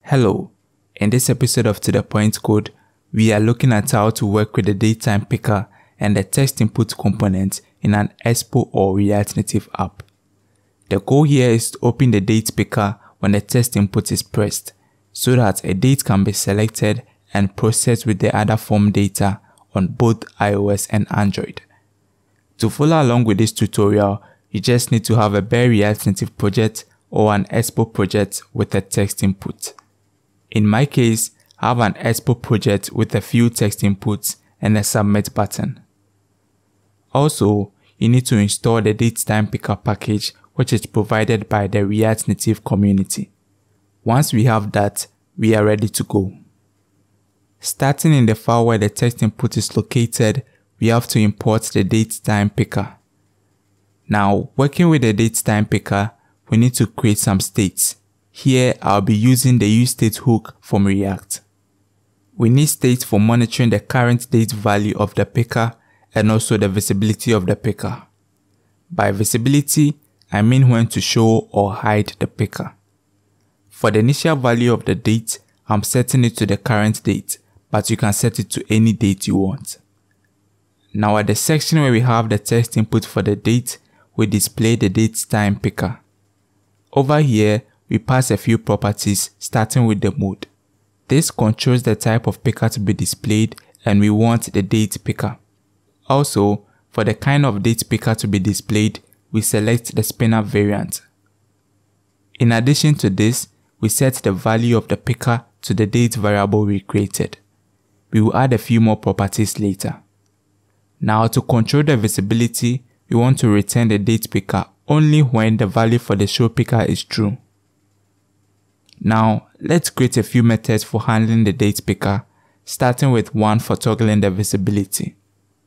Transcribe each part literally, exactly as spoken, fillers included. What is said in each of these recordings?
Hello, in this episode of To The Point Code, we are looking at how to work with the DateTimePicker and the text input component in an Expo or React Native app. The goal here is to open the DatePicker when the text input is pressed, so that a date can be selected and processed with the other form data on both iOS and Android. To follow along with this tutorial, you just need to have a bare React Native project or an Expo project with a text input. In my case, I have an Expo project with a few text inputs and a submit button. Also, you need to install the DateTimePicker package, which is provided by the React Native community. Once we have that, we are ready to go. Starting in the file where the text input is located, we have to import the DateTimePicker. Now, working with the DateTimePicker, we need to create some states. Here, I'll be using the useState hook from React. We need states for monitoring the current date value of the picker and also the visibility of the picker. By visibility, I mean when to show or hide the picker. For the initial value of the date, I'm setting it to the current date, but you can set it to any date you want. Now at the section where we have the text input for the date, we display the DateTimePicker. Over here, we pass a few properties starting with the mode. This controls the type of picker to be displayed, and we want the date picker. Also, for the kind of date picker to be displayed, we select the spinner variant. In addition to this, we set the value of the picker to the date variable we created. We will add a few more properties later. Now to control the visibility, we want to return the date picker only when the value for the show picker is true. Now, let's create a few methods for handling the date picker, starting with one for toggling the visibility.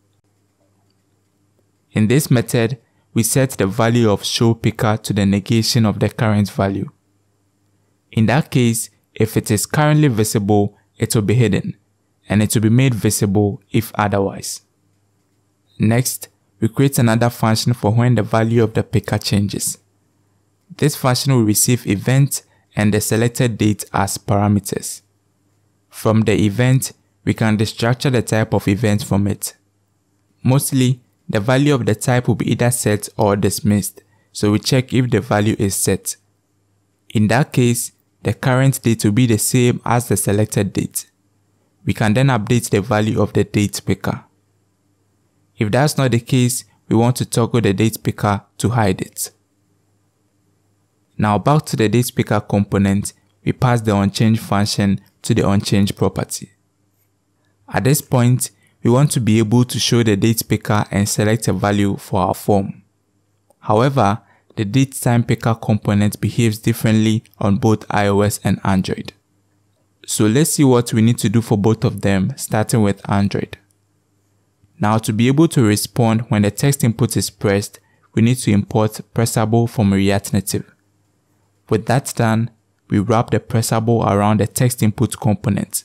In this method, we set the value of show picker to the negation of the current value. In that case, if it is currently visible, it will be hidden, and it will be made visible if otherwise. Next, we create another function for when the value of the picker changes. This function will receive event and the selected date as parameters. From the event, we can destructure the type of event from it. Mostly, the value of the type will be either set or dismissed, so we check if the value is set. In that case, the current date will be the same as the selected date. We can then update the value of the date picker. If that's not the case, we want to toggle the date picker to hide it. Now back to the DatePicker component, we pass the onChange function to the onChange property. At this point, we want to be able to show the DatePicker and select a value for our form. However, the DateTimePicker component behaves differently on both iOS and Android. So let's see what we need to do for both of them, starting with Android. Now to be able to respond when the text input is pressed, we need to import pressable from React Native. With that done, we wrap the pressable around the text input component,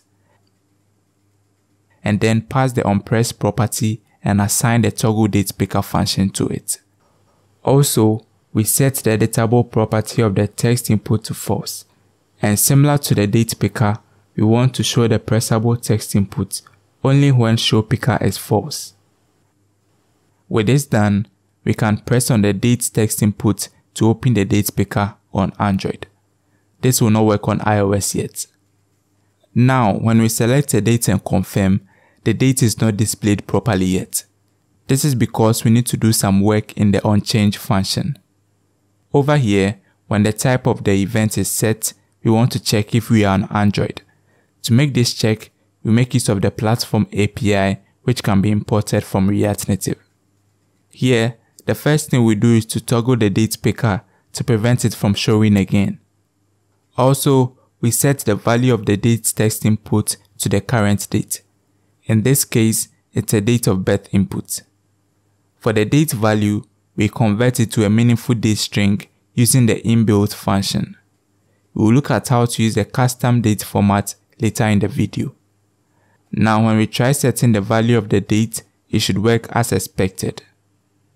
and then pass the onPress property and assign the toggle DatePicker function to it. Also, we set the editable property of the text input to false, and similar to the DatePicker, we want to show the pressable text input only when showPicker is false. With this done, we can press on the date text input to open the DatePicker on Android. This will not work on iOS yet. Now, when we select a date and confirm, the date is not displayed properly yet. This is because we need to do some work in the onChange function. Over here, when the type of the event is set, we want to check if we are on Android. To make this check, we make use of the platform A P I, which can be imported from React Native. Here, the first thing we do is to toggle the DatePicker to prevent it from showing again. Also, we set the value of the date text input to the current date. In this case, it's a date of birth input. For the date value, we convert it to a meaningful date string using the inbuilt function. We will look at how to use the custom date format later in the video. Now when we try setting the value of the date, it should work as expected.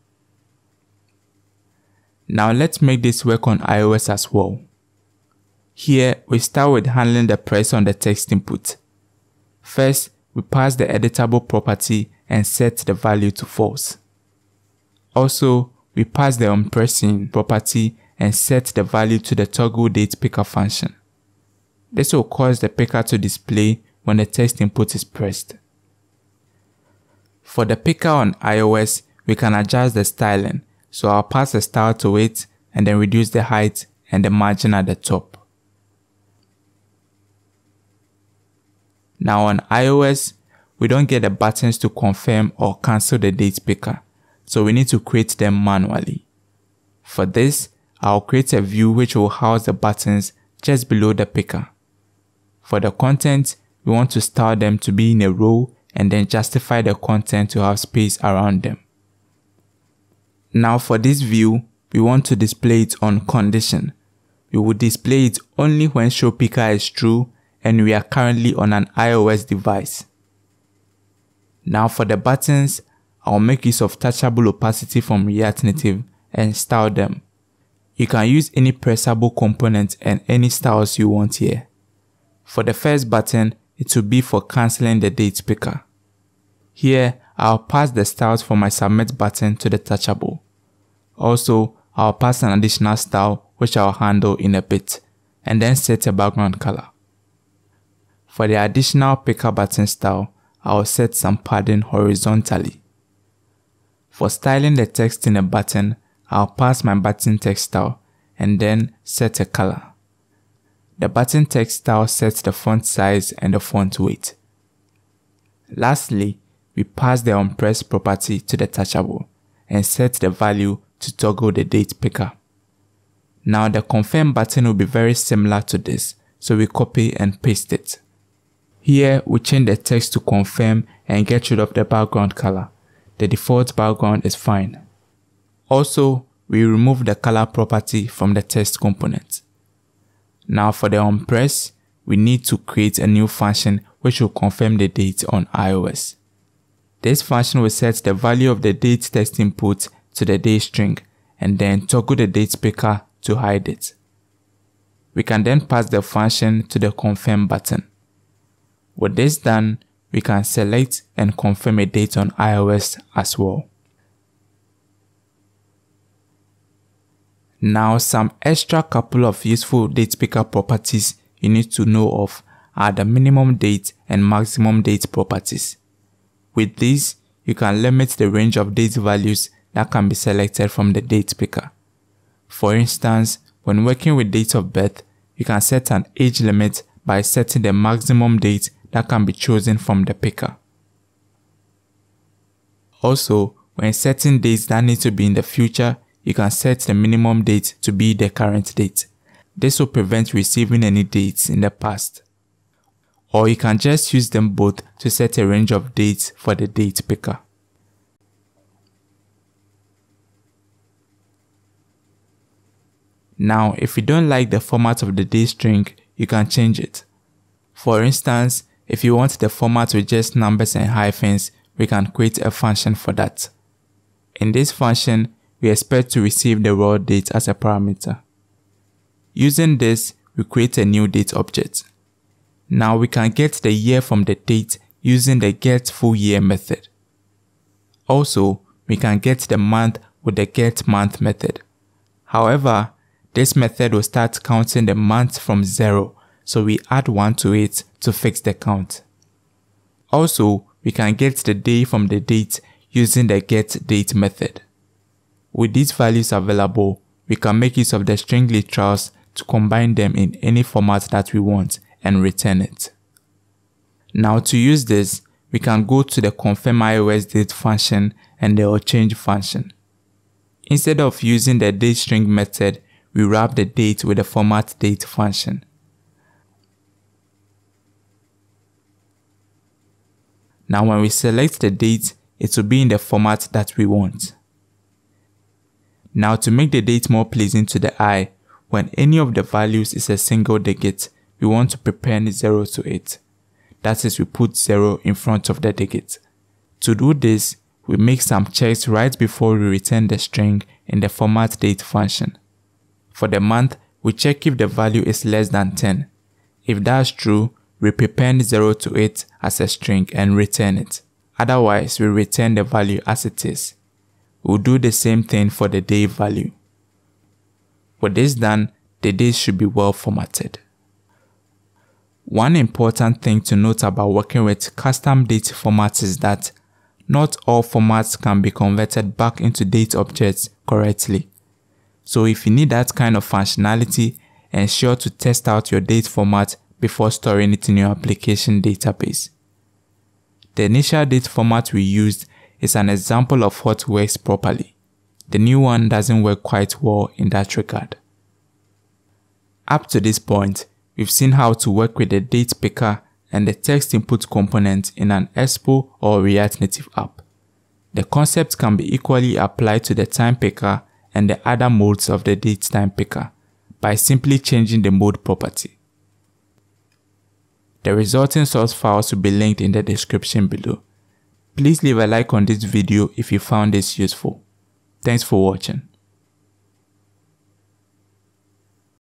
Now let's make this work on iOS as well. Here, we start with handling the press on the text input. First, we pass the editable property and set the value to false. Also, we pass the onPressing property and set the value to the toggle DatePicker function. This will cause the picker to display when the text input is pressed. For the picker on iOS, we can adjust the styling, so I'll pass a style to it and then reduce the height and the margin at the top. Now on iOS, we don't get the buttons to confirm or cancel the date picker, so we need to create them manually. For this, I'll create a view which will house the buttons just below the picker. For the content, we want to style them to be in a row and then justify the content to have space around them. Now for this view, we want to display it on condition. We will display it only when showPicker is true and we are currently on an iOS device. Now for the buttons, I'll make use of touchable opacity from React Native and style them. You can use any pressable component and any styles you want here. For the first button, it will be for cancelling the date picker. Here, I'll pass the styles for my submit button to the touchable. Also, I'll pass an additional style which I'll handle in a bit, and then set a background color. For the additional picker button style, I'll set some padding horizontally. For styling the text in a button, I'll pass my button text style and then set a color. The button text style sets the font size and the font weight. Lastly, we pass the onPress property to the touchable and set the value to toggle the date picker. Now the confirm button will be very similar to this, so we copy and paste it. Here we change the text to confirm and get rid of the background color. The default background is fine. Also, we remove the color property from the text component. Now for the onPress, we need to create a new function which will confirm the date on iOS. This function will set the value of the date text input to the date string and then toggle the date picker to hide it. We can then pass the function to the confirm button. With this done, we can select and confirm a date on iOS as well. Now some extra couple of useful DatePicker properties you need to know of are the minimum date and maximum date properties. With these, you can limit the range of date values that can be selected from the DatePicker. For instance, when working with date of birth, you can set an age limit by setting the maximum date that can be chosen from the picker. Also, when setting dates that need to be in the future, you can set the minimum date to be the current date. This will prevent receiving any dates in the past. Or you can just use them both to set a range of dates for the date picker. Now, if you don't like the format of the date string, you can change it. For instance, if you want the format with just numbers and hyphens, we can create a function for that. In this function, we expect to receive the raw date as a parameter. Using this, we create a new date object. Now we can get the year from the date using the getFullYear method. Also, we can get the month with the getMonth method. However, this method will start counting the months from zero, so we add one to it to fix the count. Also, we can get the day from the date using the getDate method. With these values available, we can make use of the string literals to combine them in any format that we want and return it. Now to use this, we can go to the confirm iOS date function and the onChange function. Instead of using the dateString method, we wrap the date with the format date function. Now when we select the date, it will be in the format that we want. Now to make the date more pleasing to the eye, when any of the values is a single digit, we want to prepend zero to it. That is, we put zero in front of the digit. To do this, we make some checks right before we return the string in the format date function. For the month, we check if the value is less than ten. If that's true, we prepend zero to eight as a string and return it. Otherwise, we return the value as it is. We'll do the same thing for the day value. With this done, the days should be well formatted. One important thing to note about working with custom date formats is that not all formats can be converted back into date objects correctly. So if you need that kind of functionality, ensure to test out your date format before storing it in your application database. The initial date format we used is an example of what works properly. The new one doesn't work quite well in that regard. Up to this point, we've seen how to work with the DatePicker and the text input component in an Expo or React Native app. The concept can be equally applied to the TimePicker and the other modes of the DateTimePicker by simply changing the mode property. The resulting source files will be linked in the description below. Please leave a like on this video if you found this useful. Thanks for watching.